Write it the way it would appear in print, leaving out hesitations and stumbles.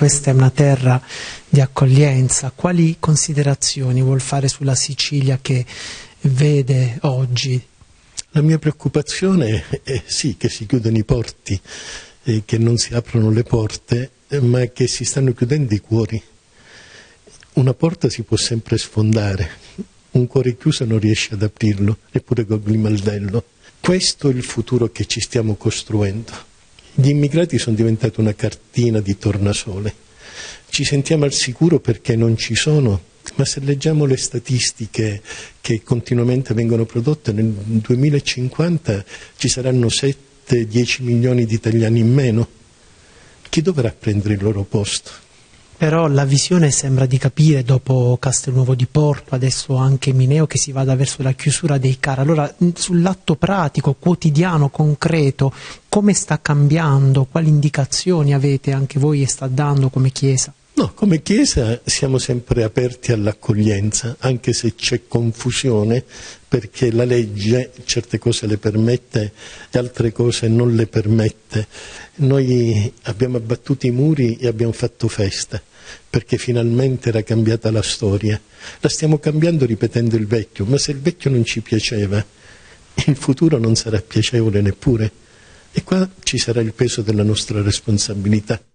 questa è una terra di accoglienza. Quali considerazioni vuol fare sulla Sicilia che vede oggi? La mia preoccupazione è sì che si chiudono i porti, che non si aprono le porte, ma che si stanno chiudendo i cuori. Una porta si può sempre sfondare, un cuore chiuso non riesce ad aprirlo, neppure col grimaldello. Questo è il futuro che ci stiamo costruendo. Gli immigrati sono diventati una cartina di tornasole. Ci sentiamo al sicuro perché non ci sono, ma se leggiamo le statistiche che continuamente vengono prodotte, nel 2050 ci saranno 7-10 milioni di italiani in meno. Chi dovrà prendere il loro posto? Però la visione sembra di capire, dopo Castelnuovo di Porto, adesso anche Mineo, che si vada verso la chiusura dei CAR. Allora, sull'atto pratico, quotidiano, concreto, come sta cambiando? Quali indicazioni avete anche voi e sta dando come Chiesa? No, come Chiesa siamo sempre aperti all'accoglienza, anche se c'è confusione, perché la legge certe cose le permette e altre cose non le permette. Noi abbiamo abbattuto i muri e abbiamo fatto festa, perché finalmente era cambiata la storia. La stiamo cambiando ripetendo il vecchio, ma se il vecchio non ci piaceva, il futuro non sarà piacevole neppure. E qua ci sarà il peso della nostra responsabilità.